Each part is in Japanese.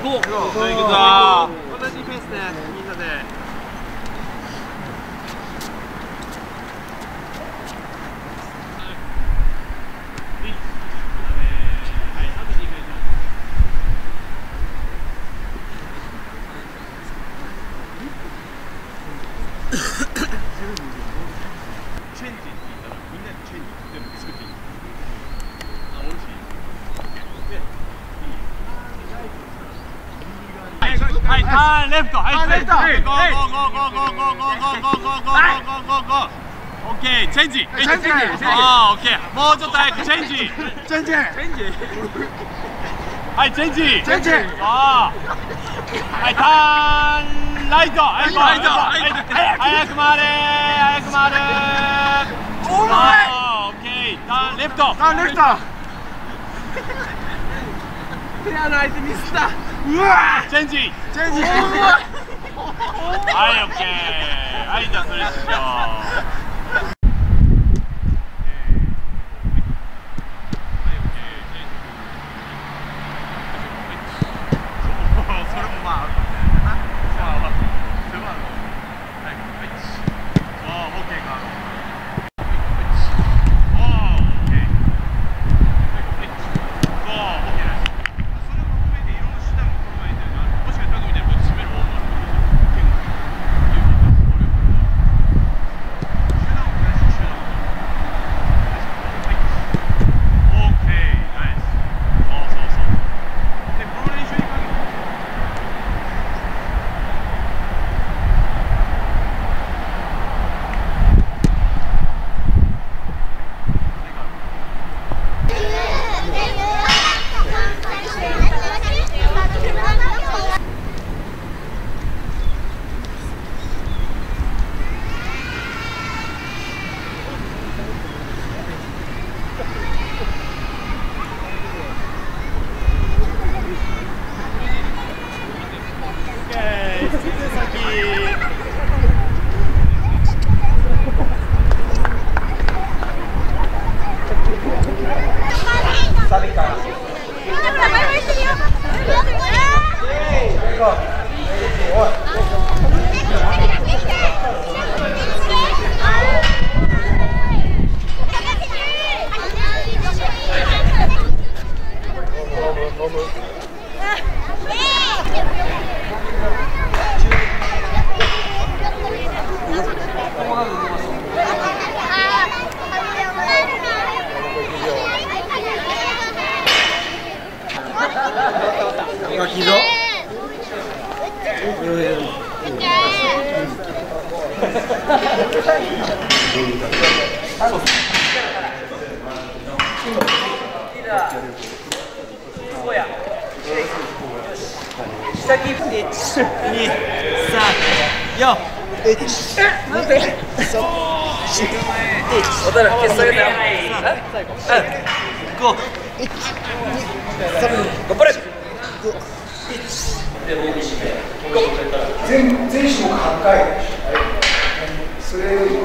こう。行くぞ。同じペースね、みんなで。はい、ターンレフト、はい、レフト、ゴーゴーゴーゴーゴーゴーゴーゴーゴーゴーゴーゴーゴーゴーゴー。オッケー、チェンジ。ああ、オッケー。もうちょっと早くチェンジ。はい、チェンジ。ああ。はい、ターンライト。はい、早く回れ。オッケー、ターンレフト。ペアの相手ミスった。うわー、チェンジ。はい、オッケー。はい、じゃあそれしよう。 全種目8回。それを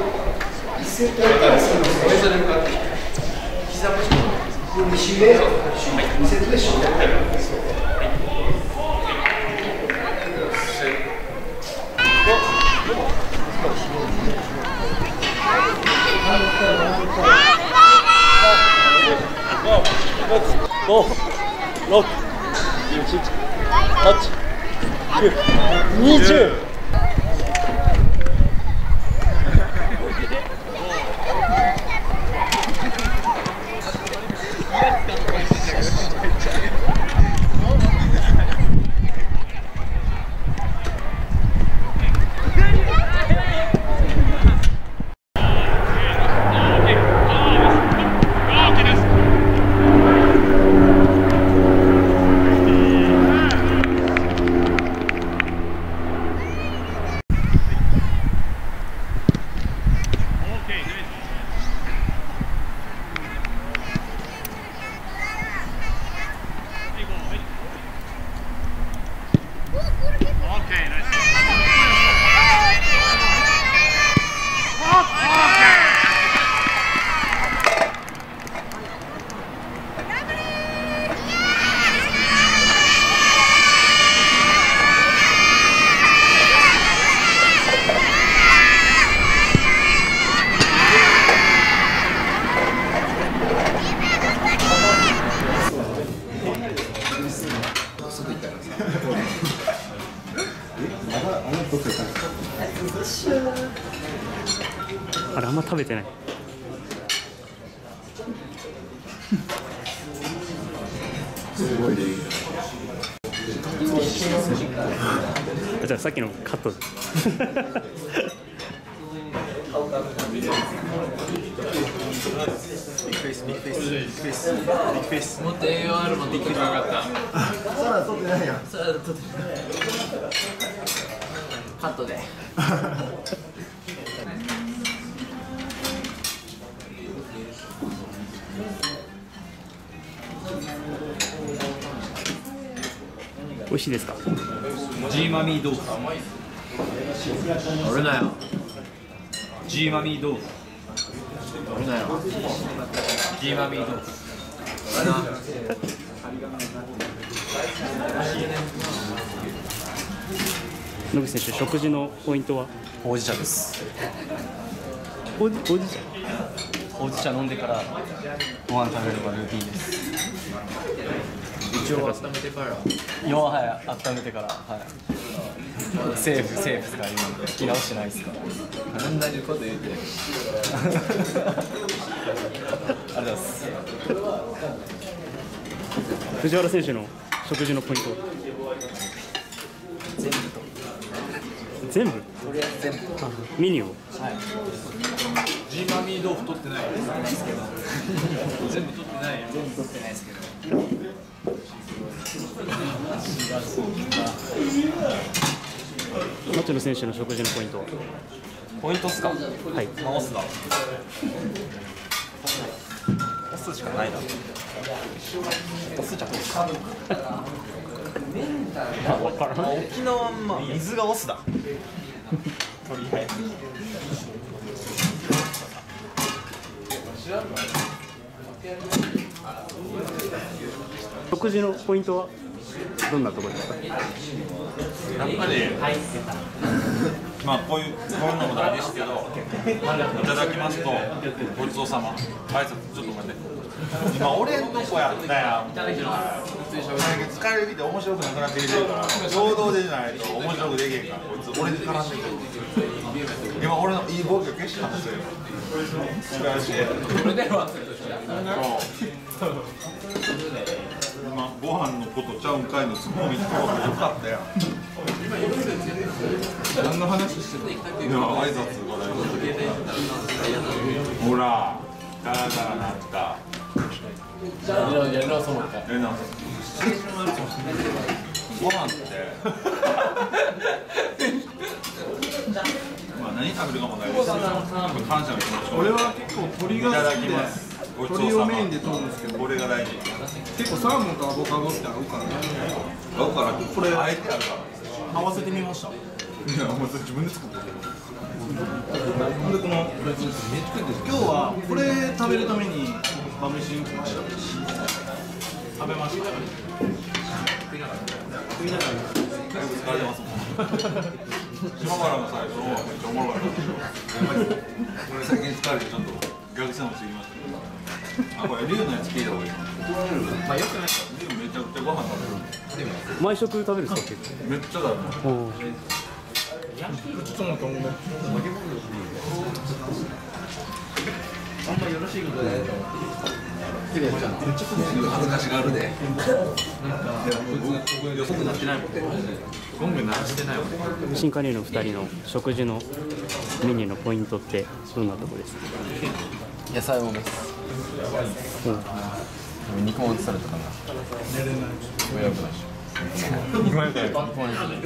1セットやったらするんですよ。膝も2周で2セットでしょ。5、6、7、8、9、20。 べてない。 すごいね。 じゃあさっきのカットもっと栄養あるもんできてなかった。 サラダ取ってないやん。 サラダ取ってカットで。 美味しいですか？ ジーマミー豆腐。 俺なよ。 ジーマミー豆腐。 俺なよ。 ジーマミー豆腐。 野口選手、食事のポイントは？ ほうじ茶です。 ほうじ茶。 ほうじ茶飲んでからご飯食べるのがルーティンです。 一応温めてから。 要ははい温めてからはい。セーフですか今聞き直してないですか。 同じこと言って。 ありがとうございます。 藤原選手の食事のポイント。全部。 とりあえず全部。 メニューを。 ジーマミー豆腐取ってないですけど。全部取ってないよ。 全部取ってないですけど。 町野選手の食事のポイントは？ ポイントっすか。 はい。 まあオスだ。オスしかないな。オスじゃん。 分からん。 沖縄まあ水がオスだ。とりあえず。 食事のポイントはどんなところですか？ やっぱり、まあこういうのも大事ですけど、いただきますと、ごちそうさま、挨拶ちょっと待って。今俺んとこやったやん。疲れてきて面白くなくなってきてるから、衝動でじゃないと面白くできへんから、こいつ俺で絡んでくる。今俺のいいボケを消したんですよ。素晴らしい。今ご飯のことちゃうんかいのツッコミとよかったやん。何の話してる？いや挨拶が大事。ほら、ダラダラなった。ご飯ってまあ何食べるかも大事ですよ。感謝の気持ち。 俺は結構鶏が好きで鶏をメインで取るんですけど、 これが大事。 結構サーモンとアボカドって合うからね。 合うからこれあえてあるから合わせてみました。 いやもう自分で作ってる。 でこの今日はこれ食べるために晩飯に来ました。食べました。食いながらだいぶ疲れてますもん。島原の最初めっちゃおもろかったけど、俺最近疲れてちょっと逆線もしてきましたけど。あ、これ龍のやつ聞いた方がいい。 まあよくない。 龍めちゃくちゃご飯食べる。 毎食食べるんですか？結めっちゃだね。 構。 ちょっと待って、 あんまよろしいことないと思って。 恥ずかしがるで。予測なってないもんね。ゴング鳴らしてないもんね。 新加入の2人の食事のメニューのポイントってどんなところですか？ 野菜多めです。肉も映されたかな。親くないし。今みたいな。 佐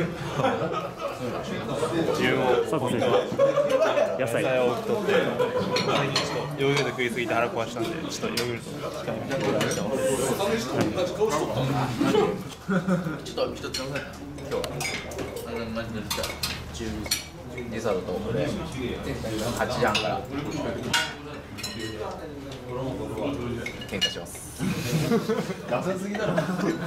藤選手は野菜を太って毎日ヨーグルト食いすぎて腹壊したんでちょっとヨーグルト控えめにしてます。 ちょっと一つ飲むな。今日はマジでデザートとこれ8時半から喧嘩します。 ダサすぎだろ。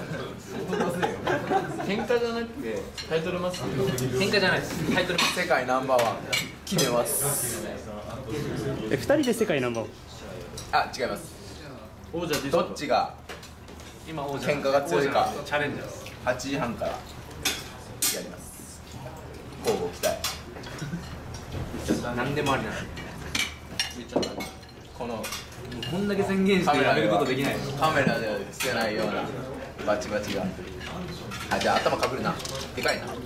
喧嘩じゃなくてタイトルマスク。喧嘩じゃないです。タイトルマスク。世界ナンバーワン決めます。 2人で世界ナンバーワン。 あ、違います。どっちが喧嘩が強いかチャレンジャー。8時半からやります。交互期待。何でもありなの。 このこんだけ宣言してやめることできない。 カメラでは捨てないようなバチバチが。あ、じゃあ頭かぶるな。でかいな。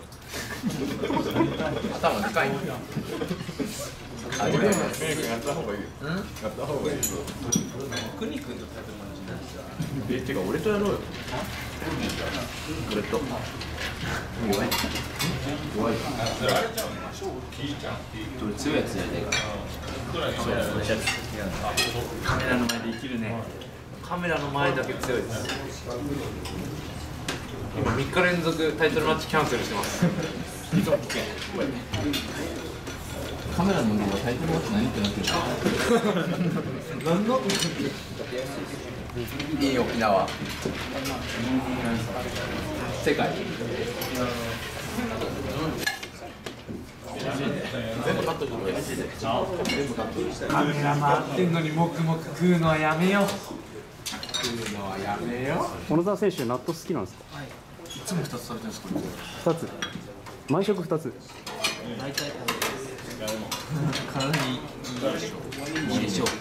頭でかいな。あ、でかいな。やった方がいいよ。やった方がいいよ。クニ君とタイトルマッチ。てか俺とやろうよ。俺と。弱い。弱い。どれ強いやつやねえか。 カメラの前で生きるね。カメラの前だけ強いです。今3日連続タイトルマッチキャンセルしてます。 カメラの前でタイトルマッチ何ってなってる何のいい沖縄世界全部カットして全部カットしてカメラ回ってんのに黙々食うのはやめよう。 食うのはやめよ小野澤選手納豆好きなんですか？ いつも2つ食べてるんですこ 2つ毎食2つ大体体にいいでしょう。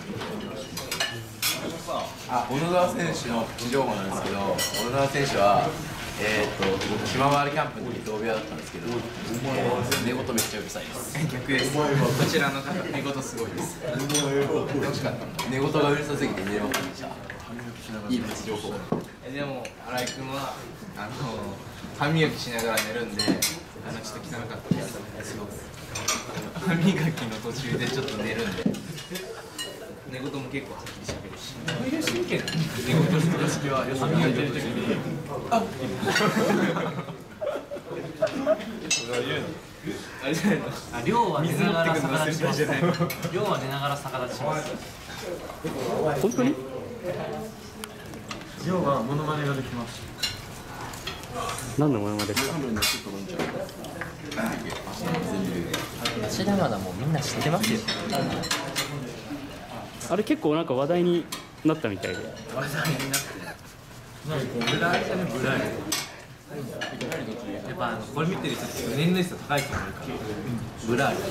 あ、小野澤選手のプチ情報なんですけど、小野澤選手は島回りキャンプの時同部屋だったんですけど、寝言めっちゃうるさいです。 逆です。こちらの方寝言すごいです。 楽しかった。寝言がうるさすぎて寝れませんでした。いいプチ情報。 でも新井君は歯磨きしながら寝るんで、ちょっと汚かったです。すごく歯磨きの途中でちょっと寝るんで、寝言も結構はっきりしゃべるし。どういう神経なの？寝言する時は歯磨いてる時にあれじゃないの？あ、量は寝ながら逆立ちします。量は寝ながら逆立ちします。 本当に？ 量はモノマネができます。 何のものまでですか？ 芦田愛菜もみんな知ってますよ。 あれ結構なんか話題になったみたいで。 話題になってブラーリじゃねブラーリ。やっぱこれ見てる人って年齢層高い人もいるからブラーリ。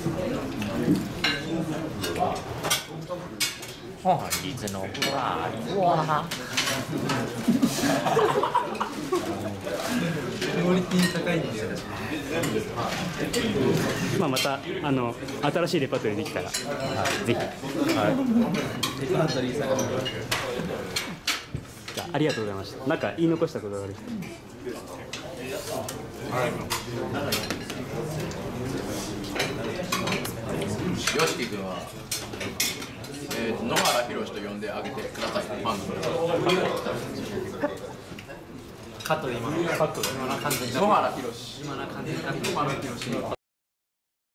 本日のブラーリはクオリティ高いんだよ。 まあまた新しいレパートリーできたら、ぜひ。じゃあありがとうございました。なんか言い残したことがある人。 よしき君は、野原ひろしと呼んであげてください。ファンのカットで今の完全に野原ひろし。 今の完全にカット。